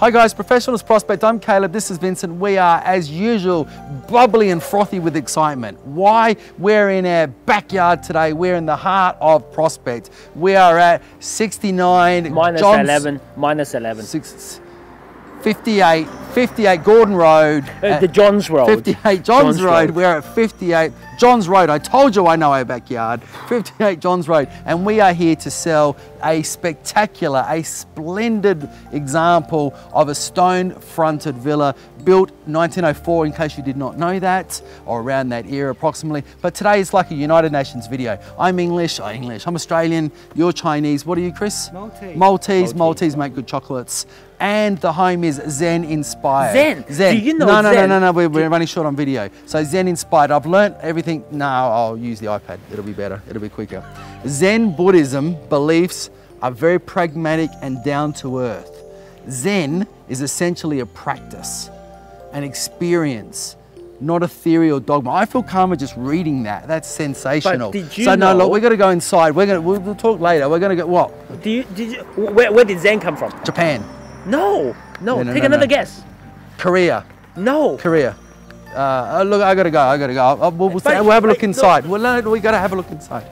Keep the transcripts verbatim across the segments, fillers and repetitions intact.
Hi guys, Professionals Prospect, I'm Caleb, this is Vincent. We are, as usual, bubbly and frothy with excitement. Why? We're in our backyard today. We're in the heart of Prospect. We are at sixty-nine... Minus Johns, eleven, minus eleven. Six, fifty-eight, fifty-eight Gordon Road. Uh, the Johns Road. fifty-eight Johns, Johns Road. Road. We're at fifty-eight Johns Road. I told you I know our backyard. fifty-eight Johns Road. And we are here to sell a spectacular, a splendid example of a stone-fronted villa built nineteen oh four, in case you did not know that, or around that era approximately. But today is like a United Nations video. I'm English, I'm English, I'm Australian, you're Chinese. What are you, Chris? Maltese. Maltese, Maltese, Maltese make good chocolates. And the home is Zen inspired. Zen? Zen. Do you know no, no, Zen? no, no, no, we're, we're running short on video. So Zen inspired. I've learnt everything. No, I'll use the iPad. It'll be better. It'll be quicker. Zen Buddhism beliefs are very pragmatic and down to earth. Zen is essentially a practice, an experience, not a theory or dogma. I feel calmer just reading that. That's sensational. But did you so no, know, look, we're going to go inside. We're going to, we'll, we'll talk later. We're going to go, what? Do you, did you, where, where did Zen come from? Japan. No, no, Yeah, no, take no, another no. guess. Korea. No. Korea. Uh, look, I gotta go. I gotta go. I'll, we'll, we'll, But- we'll have a look but- inside. Well, no, we gotta have a look inside.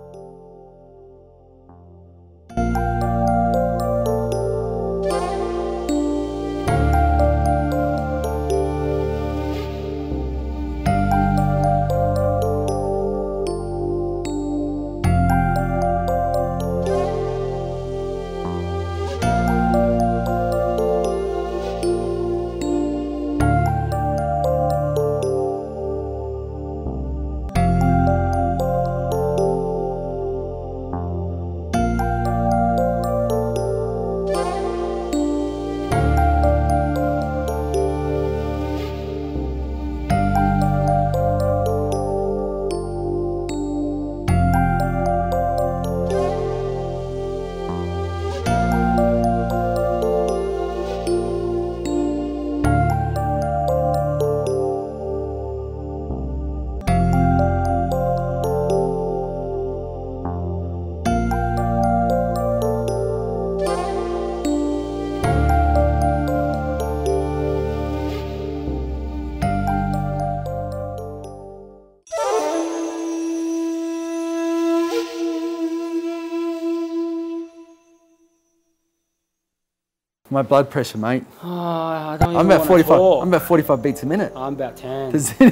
My blood pressure, mate. Oh, I don't even I'm about wanna forty-five. talk. I'm about forty-five beats a minute. I'm about ten. The Zen,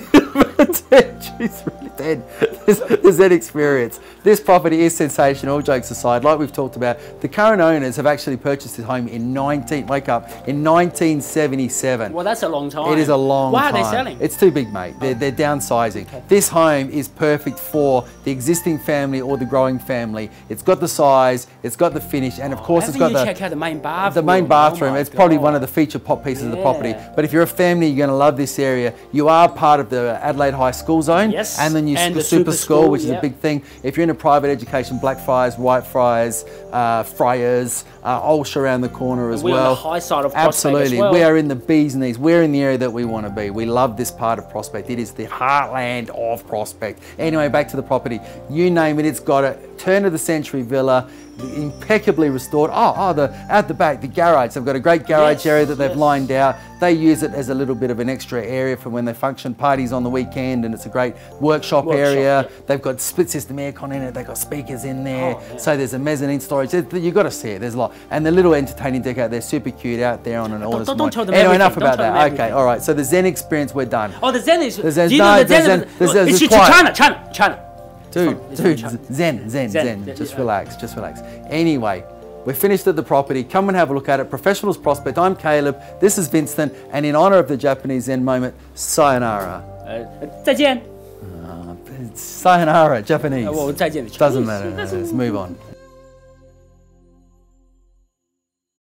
she's really dead. The, the Zen experience. This property is sensational, all jokes aside. Like we've talked about, the current owners have actually purchased this home in nineteen, wake up, in nineteen seventy-seven. Well, that's a long time. It is a long Why time. are they selling? It's too big, mate. They're, they're downsizing. Okay. This home is perfect for the existing family or the growing family. It's got the size, it's got the finish, and of course How it's do got you the check out the main bathroom? the main bathroom. Oh my It's probably God. one of the feature pop pieces of the property. Yeah. But if you're a family, you're going to love this area. You are part of the Adelaide High School Zone, Yes. and the new And sc- the super, super school, school, which is a yep. big thing. If you're in a private education, Blackfriars, Whitefriars, uh, Friars, uh, Olsha around the corner as We're on well. the high side of Prospect as Absolutely, well. we are in the bees knees. We're in the area that we want to be. We love this part of Prospect. It is the heartland of Prospect. Anyway, back to the property. You name it, it's got a turn of the century villa, impeccably restored. Oh, oh, the at the back, the garage. They've got a great garage Yes, area that they've yes. lined out. They use it as a little bit of an extra area for when they function parties on the weekend, and it's a great workshop, Workshop, area. yeah. They've got split system aircon in it. They've got speakers in there. Oh, yeah. So there's a mezzanine storage. You've got to see it. There's a lot. And the little entertaining deck out there, super cute out there on an August don't morning. tell them Anyway, everything. enough Don't about tell them that. Okay, everything. all right. So the Zen experience, we're done. Oh, the Zen is. The Zen- do you no, know the the Zen? Zen- is- the Zen- it's it's China, quiet. China, China. Dude, It's dude, from Zen, Zen, Zen, Zen. just Yeah. relax, just relax. Anyway, we're finished at the property. Come and have a look at it. Professionals Prospect. I'm Caleb. This is Vincent. And in honor of the Japanese Zen moment, sayonara. 呃，再见。 Sayonara, Japanese. 我再见。 Doesn't matter. Let's move on.